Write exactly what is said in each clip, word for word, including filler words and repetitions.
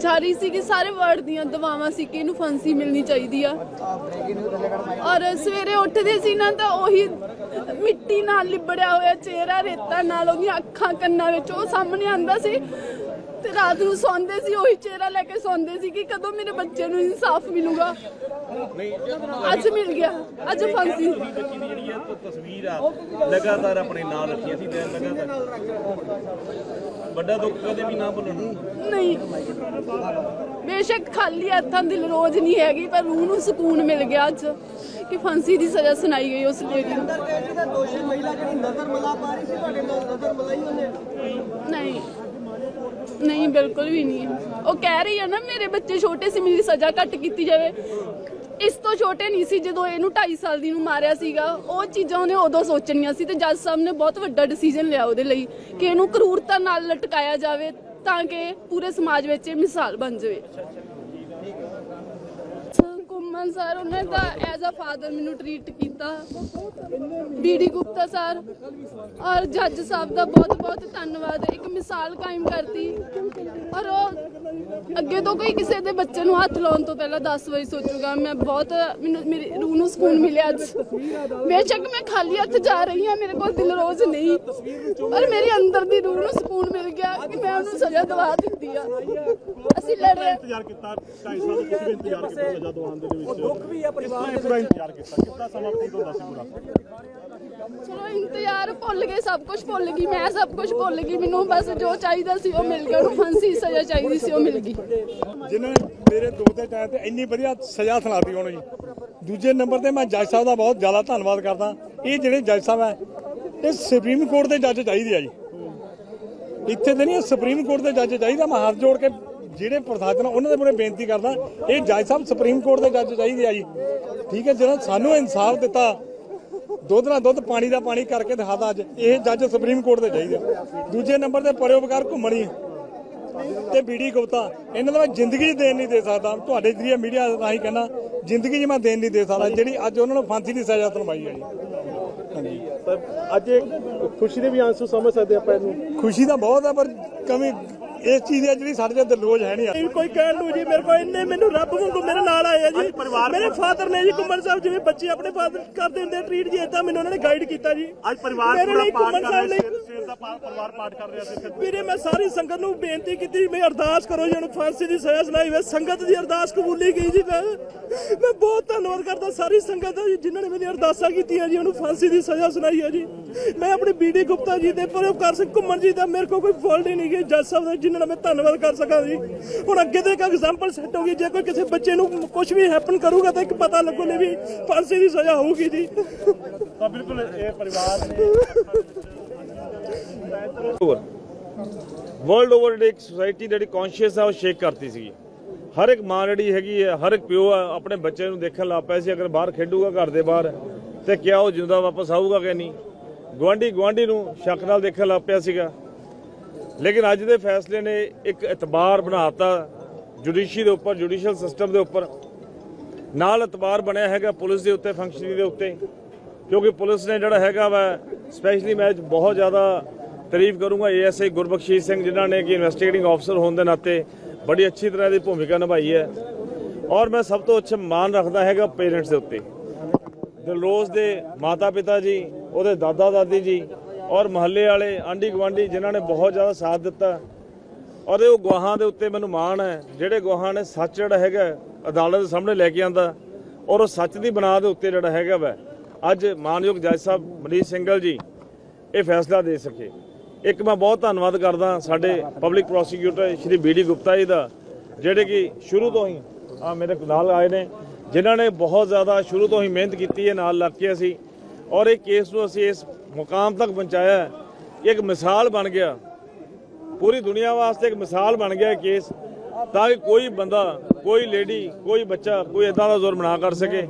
जा रही सी कि सारे वर्ड ਦੀਆਂ ਦਵਾਵਾਂ ਸੀ ਕਿ ਇਹਨੂੰ ਫਾਂਸੀ ਮਿਲਣੀ ਚਾਹੀਦੀ ਆ ਔਰ ਸਵੇਰੇ ਉੱਠਦੇ ਸੀ ਨਾ ਤਾਂ ਉਹੀ ਮਿੱਟੀ ਨਾਲ ਲਿਬੜਿਆ ਹੋਇਆ ਚਿਹਰਾ ਰੇਤਾ ਨਾਲ ਉਹਦੀਆਂ ਅੱਖਾਂ ਕੰਨਾਂ ਵਿੱਚ ਉਹ ਸਾਹਮਣੇ ਆਂਦਾ ਸੀ ਤੇ ਰਾਤ ਨੂੰ ਸੌਂਦੇ ਸੀ ਉਹੀ ਚਿਹਰਾ ਲੈ ਕੇ ਸੌਂਦੇ ਸੀ ਕਿ ਕਦੋਂ ਮੇਰੇ ਬੱਚੇ ਨੂੰ ਇਨਸਾਫ ਮਿਲੂਗਾ ਅੱਜ ਮਿਲ ਗਿਆ ਅੱਜ ਫਾਂਸੀ ਬੱਚੀ ਦੀ ਜਿਹੜੀ ਹੈ ਤਸਵੀਰ ਆ ਲਗਾਤਾਰ ਆਪਣੇ ਨਾਲ ਰੱਖੀ ਅਸੀਂ ਲਗਾਤਾਰ ਵੱਡਾ ਦੁੱਖ ਕਦੇ ਵੀ ਨਾ ਭੁੱਲਣਾ ਨਹੀਂ बेशक खाली हथा दिल रोज नहीं हैगी पर रूह नूं सुकून मिल गया अज कि फांसी की सजा सुनाई गई उस लेडी नहीं नहीं बिल्कुल भी नहीं वो कह रही है ना मेरे बच्चे छोटे से मेरी सजा घट की जाए इस तो छोटे नहीं सी जो इनू ढाई साल दी नूं मारिया सीगा वो चीज़ां उन्हें उदों सोचनियां सी ते जज साहब ने बहुत वड्डा डिसीजन लिया उहदे लई कि इनू क्रूरता नाल लटकाया जाए ताकि पूरे समाज में मिसाल बन जाए घुमन सर उन्हें तो एज अ फादर मैनू ट्रीट किया बी डी गुप्ता सर और जज साहब का बहुत बहुत धन्यवाद एक मिसाल कायम करती और अगे तो कोई किसी के बच्चे को हथ लाने तो पहले दस बारी सोचूगा मैं बहुत मैनू मेरी रूह नूं सुकून मिले अज बेशक मैं खाली हथ जा रही हाँ मेरे को दिल रोज नहीं पर मेरे अंदर की रूह नूं सुकून मिल गया कि मैं उन्होंने सजा दवा दी है असीं लड़ रहे इंतजार किया ढाई साल तुसीं भी इंतजार किया सजा दवाउण दे विच दुख भी है परिवार ने पूरा इंतजार किया कितना समा अपनी तो दस पूरा चलो इंतजार भुल गए सब कुछ भुल गई मैं सब कुछ भुल गई मैनू बस जो चाहिए सी वो मिल गया उन्होंने फांसी सजा चाहिए सी वो मिल गई जिन्होंने मेरे दो के टाइम ते इन्नी वधिया सजा सुनाती होनी दूजे नंबर ते मैं जज साहब का बहुत ज़्यादा धन्यवाद करदा ये जिहड़े जज साहब है ये सुप्रीम कोर्ट के जज चाहिए है जी इत्थे ते नहीं सुप्रीम कोर्ट के जज चाहिए मैं हाथ जोड़ के ਜਿਹੜੇ ਪ੍ਰਸ਼ਾਸਨ ਉਹਨਾਂ ਦੇ ਮੂਹਰੇ ਬੇਨਤੀ ਕਰਦਾ ਇਹ ਜੱਜ ਸਾਹਿਬ ਸੁਪਰੀਮ ਕੋਰਟ ਦੇ ਜੱਜ ਚਾਹੀਦੇ ਆ ਜੀ ਠੀਕ ਹੈ ਜਿਹੜਾ ਸਾਨੂੰ ਇਨਸਾਫ ਦਿੱਤਾ ਦੁੱਧ ਨਾਲ ਦੁੱਧ ਪਾਣੀ ਦਾ ਪਾਣੀ ਕਰਕੇ ਦਿਖਾਦਾ ਅੱਜ ਇਹ ਜੱਜ ਸੁਪਰੀਮ ਕੋਰਟ ਦੇ ਚਾਹੀਦੇ ਦੂਜੇ ਨੰਬਰ ਤੇ ਪਰਉਪਕਾਰ ਘੁੰਮਣੀ ਤੇ ਬੀਡੀ ਗੁਪਤਾ ਇਹਨਾਂ ਦਾ ਮੈਂ ਜ਼ਿੰਦਗੀ ਦੇਣ ਨਹੀਂ ਦੇ ਸਕਦਾ ਤੁਹਾਡੇ ਜਰੀਏ ਮੀਡੀਆ ਰਾਹੀਂ ਕਹਿੰਦਾ ਜ਼ਿੰਦਗੀ 'ਚ ਮੈਂ ਦੇਣ ਨਹੀਂ ਦੇ ਸਕਦਾ ਜਿਹੜੀ ਅੱਜ ਉਹਨਾਂ ਨੂੰ ਫਾਂਸੀ ਦੀ ਸਜ਼ਾ ਸੁਣਵਾਈ ਹੈ ਜੀ ਪਰ ਅੱਜ ਖੁਸ਼ੀ ਦੇ ਵੀ ਆਂਸੂ ਸਮਝ ਸਕਦੇ ਆਪਾਂ ਇਹਨੂੰ ਖੁਸ਼ੀ ਤਾਂ ਬਹੁਤ ਹੈ ਪਰ ਕਮੀ इस चीज है जी साढ़े दरलोज है नहीं कोई कह लू जी मेरे को इन्ने मैनू रब वांगू मेरे नाल आए जी मेरे फादर ने जी घुमन साहब जिवें बच्चे अपने फादर करते हुंदे ट्रीट जी इदां मैनू उन्होंने गाइड किया जी आज परिवार पूरा पाठ कर रहे शेर दा परिवार पाठ कर रहा सी वीरे मैं सारी संगत नूं बेनती कीती मैं अरदास करो जी उन्हें फांसी दी सजा सुनाई वे संगत दी अरदास कबूली गई जी मैं मैं बहुत धन्यवाद करदा सारी संगत दा जिन्हां ने मेरी अरदासां कीतियां जी उन्हें फांसी दी सजा सुनाई है जी मैं अपने बी डी गुप्ता जी दे परोपकार सिंह घुमन जी दा मेरे को कोई फॉल्ट ही नहीं गई जज साहब दा जिन्हां मैं धन्यवाद कर सका जी हुण अगे तो एक एग्जाम्पल सैट होगी जे कोई किसी बच्चे नूं कुछ भी हैपन करूगा तो एक पता लगूगा भी फांसी की सजा होगी जी तो बिल्कुल ये परिवार ने वर्ल्ड ओवर एक सोसाइटी जी कॉन्शियस है वो शेक करती सी हर एक मां जी हैगी है हर एक प्यो अपने बच्चे नूं देखण लग पिया सी अगर बाहर खेडूगा घर दे बाहर तो क्या वो जिंदा वापस आऊगा कि नहीं गुआढ़ी गुआढ़ी नूं शक नाल देखण लग पिया सीगा लेकिन अज के फैसले ने एक इतबार बनाता जुडिशी के उपर जुडिशल सिस्टम के उपर नाल इतबार बनया है पुलिस के उत्ते फंक्शनिंग के उत्ते क्योंकि पुलिस ने जोड़ा है वै स्पैशली मैं बहुत ज़्यादा तारीफ करूँगा ए एस आई गुरबख्शीश सिंह जिन्होंने कि इन्वेस्टिगेटिंग ऑफिसर होने के नाते बड़ी अच्छी तरह की भूमिका निभाई है और मैं सब तो अच्छा मान रखता है पेरेंट्स के उत्ते दिलरोज के माता पिता जी वो दादा दादी जी और मुहल्ले वाले आंढी गुआढ़ी जिन्होंने बहुत ज़्यादा साथ दिता और वो गवाहां के उत्ते मैनूं माण है जिहड़े गवाहां ने सच जिहड़ा हैगा अदालत के सामने लैके आंदा और उस सच की बना के उत्ते जिहड़ा हैगा वै अज मानयोग जज साहब मनीष सिंघल जी ये फैसला दे सके एक मैं बहुत धन्नवाद करदा साडे public prosecutor Shri B D Gupta ji का जिहड़े कि शुरू तो ही आ मेरे नाल आए ने जिन्होंने बहुत ज़्यादा शुरू तो ही मेहनत की है नाल लग के असी और एक केस को असी इस मुकाम तक पहुँचाया एक मिसाल बन गया पूरी दुनिया वास्ते एक मिसाल बन गया केस ताकि कोई बंदा कोई लेडी कोई बच्चा कोई इदां दा जुर्म ना कर सके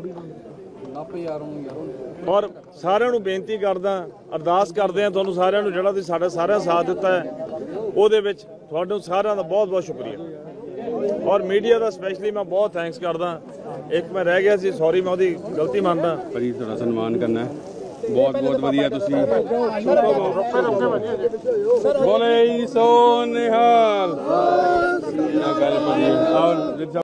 और सारिਆਂ ਨੂੰ बेनती करदा अरदास करते हैं तुहानूं सारिਆਂ ਨੂੰ ਜਿਹੜਾ ਤੁਸੀਂ ਸਾਡਾ ਸਾਰਿਆਂ साथ दिता है ਉਹਦੇ ਵਿੱਚ ਤੁਹਾਨੂੰ ਸਾਰਿਆਂ ਦਾ बहुत बहुत शुक्रिया और मीडिया का स्पैशली मैं बहुत थैंक्स करदा एक मैं रह गया सी सॉरी मैं ਉਹਦੀ गलती मानदा भाजी थोड़ा सन्मान करना है ਬਹੁਤ ਬਹੁਤ ਵਧੀਆ ਤੁਸੀਂ ਬੋਲੇ ਸੋ ਨਿਹਾਲ ਗੱਲ